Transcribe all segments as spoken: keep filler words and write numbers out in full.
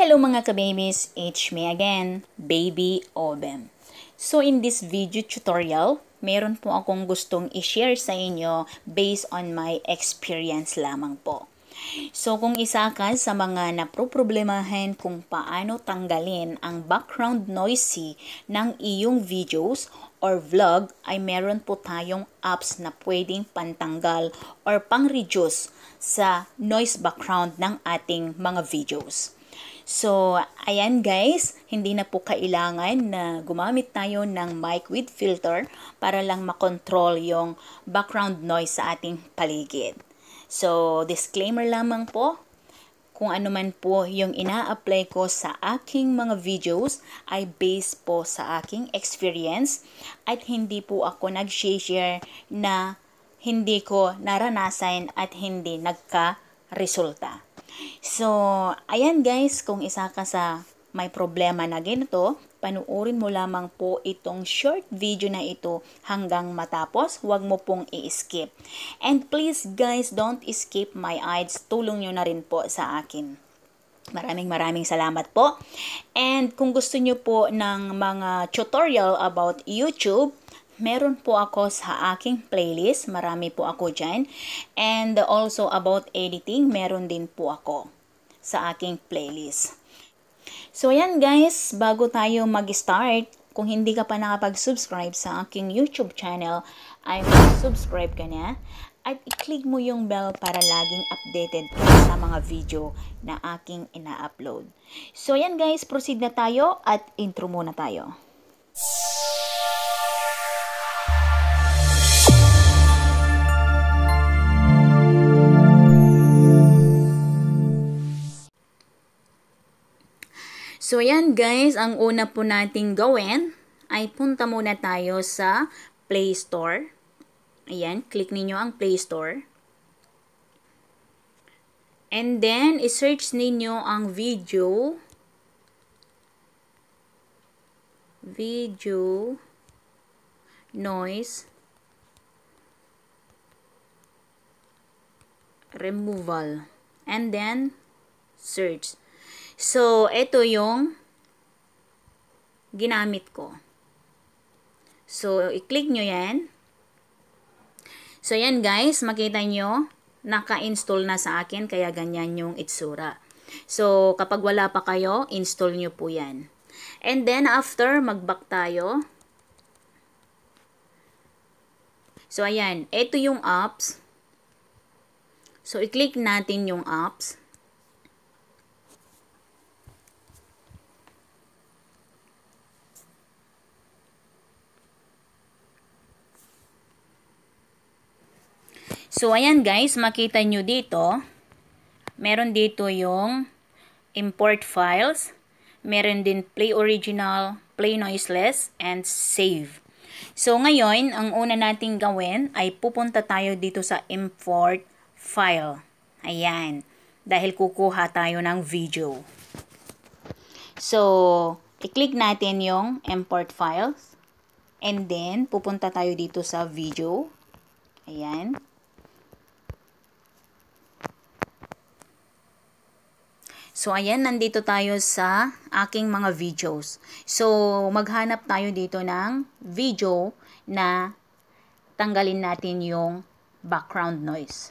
Hello mga ka-babies, it's me again, Baby Oben. So in this video tutorial, meron po akong gustong i-share sa inyo based on my experience lamang po. So kung isa ka sa mga naproproblemahan kung paano tanggalin ang background noisy ng iyong videos or vlog, ay meron po tayong apps na pwedeng pantanggal or pang-reduce sa noise background ng ating mga videos. So, ayan guys, hindi na po kailangan na gumamit tayo ng mic with filter para lang makontrol yung background noise sa ating paligid. So, disclaimer lamang po, kung ano man po yung ina-apply ko sa aking mga videos ay based po sa aking experience at hindi po ako nag-share na hindi ko naranasan at hindi nagka-resulta. So, ayan guys, kung isa ka sa may problema na ganito, panuorin mo lamang po itong short video na ito hanggang matapos. Huwag mo pong i-skip. And please guys, don't skip my ads. Tulong nyo na rin po sa akin. Maraming maraming salamat po. And kung gusto nyo po ng mga tutorial about YouTube, meron po ako sa aking playlist. Marami po ako dyan. And also about editing, meron din po ako sa aking playlist. So ayan guys, bago tayo mag-start, kung hindi ka pa nakapag-subscribe sa aking YouTube channel, ay mag-subscribe ka na. At i-click mo yung bell para laging updated ka sa mga video na aking ina-upload. So ayan guys, proceed na tayo at intro muna tayo. So, ayan guys, ang una po nating gawin ay punta muna tayo sa Play Store. Ayan, click ninyo ang Play Store. And then, isearch ninyo ang video. Video noise removal. And then, search. So, ito yung ginamit ko. So, i-click nyo yan. So, yan guys, makita nyo, naka-install na sa akin, kaya ganyan yung itsura. So, kapag wala pa kayo, install nyo po yan. And then, after, mag-back tayo. So, ayan, ito yung apps. So, i-click natin yung apps. So, ayan guys, makita nyo dito, meron dito yung import files, meron din play original, play noiseless, and save. So, ngayon, ang una nating gawin ay pupunta tayo dito sa import file. Ayan, dahil kukuha tayo ng video. So, i-click natin yung import files, and then, pupunta tayo dito sa video. Ayan. So, ayan, nandito tayo sa aking mga videos. So, maghanap tayo dito ng video na tanggalin natin yung background noise.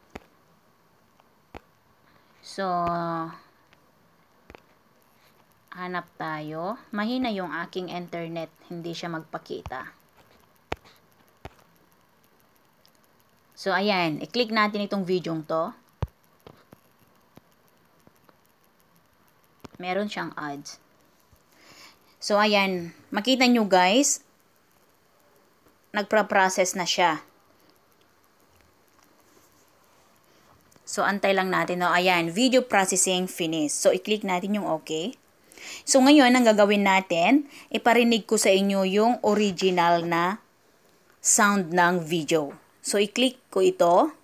So, hanap tayo. Mahina yung aking internet, hindi siya magpakita. So, ayan, i-click natin itong video to. Meron siyang ads. So, ayan. Makita nyo guys, nagpa-process na siya. So, antay lang natin. No? Ayan, video processing finished. So, i-click natin yung okay. So, ngayon, ang gagawin natin, iparinig ko sa inyo yung original na sound ng video. So, i-click ko ito.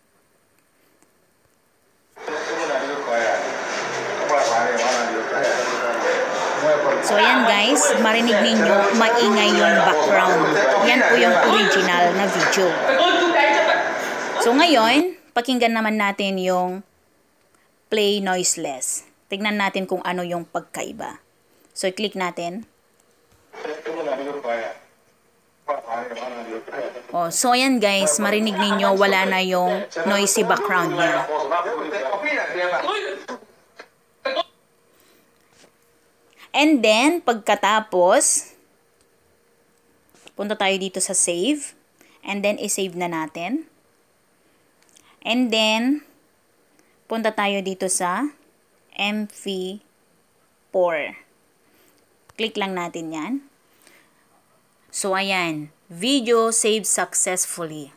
So, ayan guys, marinig ninyo, maingay yung background. Yan po yung original na video. So, ngayon, pakinggan naman natin yung play noiseless. Tignan natin kung ano yung pagkaiba. So, i-click natin. Oh, so ayan guys, marinig ninyo, wala na yung noisy background niya. And then, pagkatapos, punta tayo dito sa save. And then, i-save na natin. And then, punta tayo dito sa M P four. Click lang natin yan. So, ayan. Video saved successfully.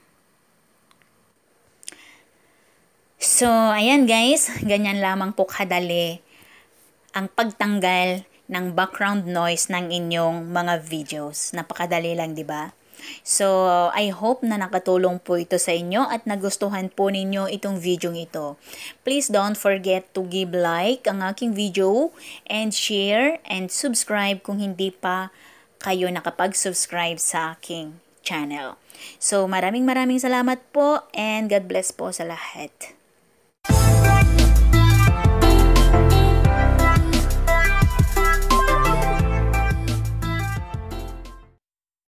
So, ayan guys. Ganyan lamang po kadali ang pagtanggal ng background noise ng inyong mga videos. Napakadali lang, di ba? So, I hope na nakatulong po ito sa inyo at nagustuhan po ninyo itong video ito. Please don't forget to give like ang aking video and share and subscribe kung hindi pa kayo nakapag-subscribe sa aking channel. So, maraming maraming salamat po and God bless po sa lahat.